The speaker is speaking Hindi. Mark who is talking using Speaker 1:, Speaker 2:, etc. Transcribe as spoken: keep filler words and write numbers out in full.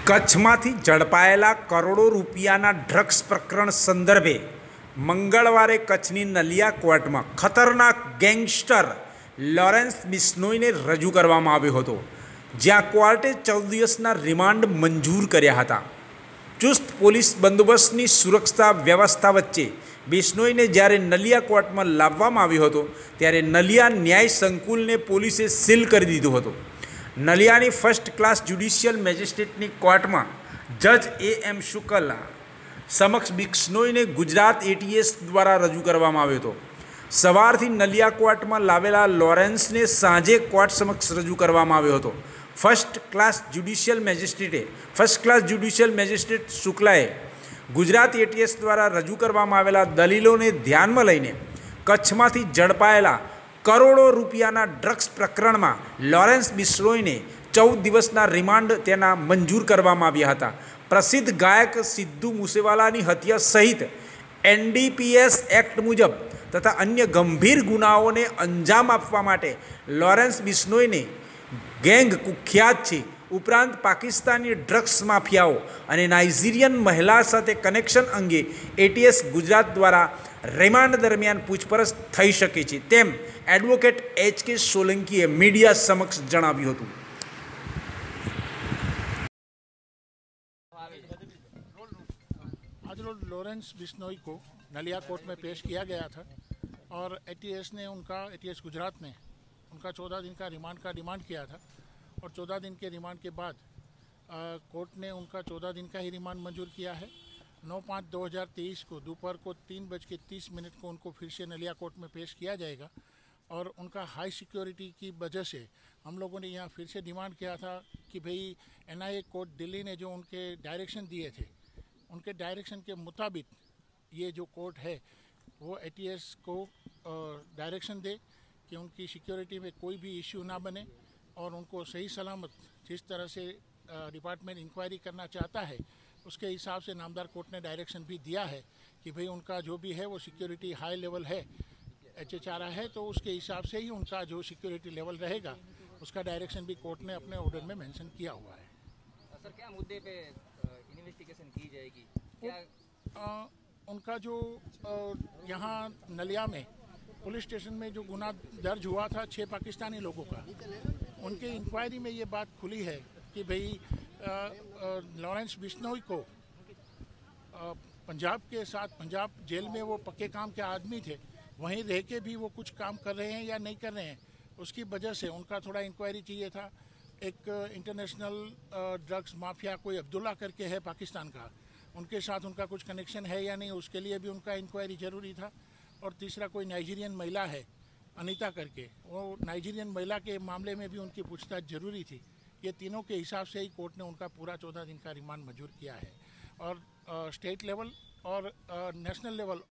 Speaker 1: કચ્છમાંથી ઝડપાયેલા કરોડો રૂપિયાના ડ્રગ્સ પ્રકરણ સંદર્ભે મંગળવારે કચ્છની નલિયા કોર્ટમાં ખતરનાક ગેંગસ્ટર લોરેન્સ બિશ્નોઈને રજૂ કરવામાં આવ્યો હતો, જ્યાં કોર્ટે ચૌદ દિવસના રિમાન્ડ મંજૂર કર્યા હતા. ચુસ્ત પોલીસ બંદોબસ્તની સુરક્ષા વ્યવસ્થા વચ્ચે બિશ્નોઈને જ્યારે નલિયા કોર્ટમાં લાવવામાં આવ્યો હતો ત્યારે નલિયા ન્યાય સંકુલને પોલીસે સીલ કરી દીધો હતો. નલિયાની ફર્સ્ટ ક્લાસ જ્યુડિશિયલ મેજિસ્ટ્રેટની કોર્ટમાં જજ એ એમ શુક્લા સમક્ષ બિશ્નોઈને ગુજરાત એટીએસ દ્વારા રજૂ કરવામાં આવ્યો હતો. સવારથી નલિયા કોર્ટમાં લાવેલા લોરેન્સને સાંજે કોર્ટ સમક્ષ રજૂ કરવામાં આવ્યો હતો. ફર્સ્ટ ક્લાસ જ્યુડિશિયલ મેજિસ્ટ્રેટે ફર્સ્ટ ક્લાસ જ્યુડિશિયલ મેજિસ્ટ્રેટ શુક્લાએ ગુજરાત એટીએસ દ્વારા રજૂ કરવામાં આવેલા દલીલોને ધ્યાનમાં લઈને કચ્છમાંથી ઝડપાયેલા કરોડો રૂપિયાના ડ્રગ્સ પ્રકરણમાં લોરેન્સ બિશ્નોઈને ચૌદ દિવસના રિમાન્ડ તેના મંજૂર કરવામાં આવ્યા હતા. પ્રસિદ્ધ ગાયક સિદ્ધુ મૂસેવાલાની હત્યા સહિત એનડીપીએસ એક્ટ મુજબ તથા અન્ય ગંભીર ગુનાઓને અંજામ આપવા માટે લોરેન્સ બિશ્નોઈને ગેંગ કુખ્યાત છે. ઉપરાંત પાકિસ્તાની ડ્રગ્સ માફિયાઓ અને નાઇજીરિયન મહિલા સાથે કનેક્શન અંગે એટીએસ ગુજરાત દ્વારા રિમાન્ડ દરમિયાન પૂછપરછ થઈ શકે છે, તેમ એડવોકેટ એચ કે સોલંકીએ મીડિયા સમક્ષ જણાવ્યું હતું.
Speaker 2: आज रोज लॉरेंस बिश्नोई को नलिया कोर्ट में पेश किया गया था और एटीएस ने उनका एटीएस गुजरात ने उनका चौदह दिन का रिमांड का डिमांड किया था और चौदह दिन के रिमांड के बाद आ, कोर्ट ने उनका चौदह दिन का ही रिमांड मंजूर किया है. नौ पाँच दो हज़ार तेईस को दोपहर को तीन बज के तीस मिनट को उनको फिर से नलिया कोर्ट में पेश किया जाएगा और उनका हाई सिक्योरिटी की वजह से हम लोगों ने यहाँ फिर से डिमांड किया था कि भाई एनआईए कोर्ट दिल्ली ने जो उनके डायरेक्शन दिए थे उनके डायरेक्शन के मुताबिक ये जो कोर्ट है वो एटीएस को डायरेक्शन दे कि उनकी सिक्योरिटी में कोई भी इश्यू ना बने और उनको सही सलामत जिस तरह से डिपार्टमेंट इंक्वायरी करना चाहता है उसके हिसाब से नामदार कोर्ट ने डायरेक्शन भी दिया है कि भाई उनका जो भी है वो सिक्योरिटी हाई लेवल है, एच एच आर है, तो उसके हिसाब से ही उनका जो सिक्योरिटी लेवल रहेगा उसका डायरेक्शन भी कोर्ट ने अपने ऑर्डर में मेंशन किया हुआ है.
Speaker 3: सर, क्या मुद्दे पे इन्वेस्टिगेशन की जाएगी? क्या
Speaker 2: आ, उनका जो यहाँ नलिया में पुलिस स्टेशन में जो गुना दर्ज हुआ था छः पाकिस्तानी लोगों का, उनके इंक्वायरी में ये बात खुली है कि भाई लॉरेंस बिश्नोई को आ, पंजाब के साथ पंजाब जेल में वो पक्के काम के आदमी थे, वहीं रह के भी वो कुछ काम कर रहे हैं या नहीं कर रहे हैं, उसकी वजह से उनका थोड़ा इंक्वायरी चाहिए था. एक इंटरनेशनल ड्रग्स माफिया कोई अब्दुल्ला करके है पाकिस्तान का, उनके साथ उनका कुछ कनेक्शन है या नहीं, उसके लिए भी उनका इंक्वायरी ज़रूरी था. और तीसरा कोई नाइजीरियन महिला है अनीता करके, वो नाइजीरियन महिला के मामले में भी उनकी पूछताछ जरूरी थी. ये तीनों के हिसाब से ही कोर्ट ने उनका पूरा चौदह दिन का रिमांड मंजूर किया है और आ, स्टेट लेवल और आ, नेशनल लेवल